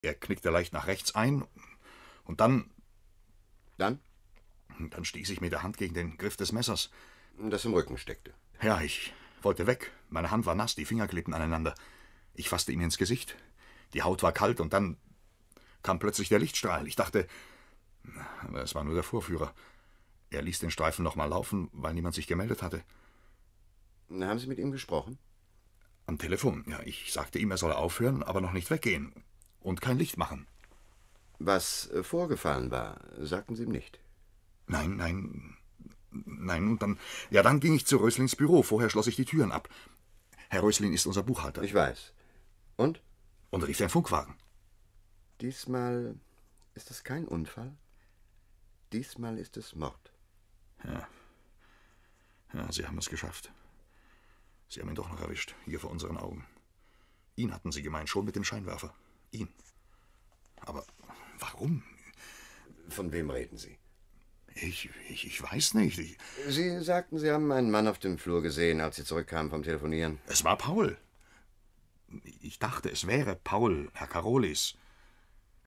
Er knickte leicht nach rechts ein und dann... Dann? Dann stieß ich mit der Hand gegen den Griff des Messers. Das im Rücken steckte. Ja, ich wollte weg. Meine Hand war nass, die Finger klebten aneinander. Ich fasste ihm ins Gesicht. Die Haut war kalt und dann kam plötzlich der Lichtstrahl. Ich dachte, aber es war nur der Vorführer. Er ließ den Streifen noch mal laufen, weil niemand sich gemeldet hatte. Haben Sie mit ihm gesprochen? Am Telefon, ja. Ich sagte ihm, er solle aufhören, aber noch nicht weggehen. Und kein Licht machen. Was vorgefallen war, sagten Sie ihm nicht? Nein, und dann ging ich zu Röslings Büro. Vorher schloss ich die Türen ab. Herr Rösling ist unser Buchhalter. Ich weiß. Und? Und rief den Funkwagen. Diesmal ist es kein Unfall. Diesmal ist es Mord. Ja, Sie haben es geschafft. Sie haben ihn doch noch erwischt, hier vor unseren Augen. Ihn hatten Sie gemeint, schon mit dem Scheinwerfer. Ihn. Aber warum? Von wem reden Sie? Ich weiß nicht. Sie sagten, Sie haben einen Mann auf dem Flur gesehen, als Sie zurückkamen vom Telefonieren. Es war Paul. Ich dachte, es wäre Paul, Herr Karolis.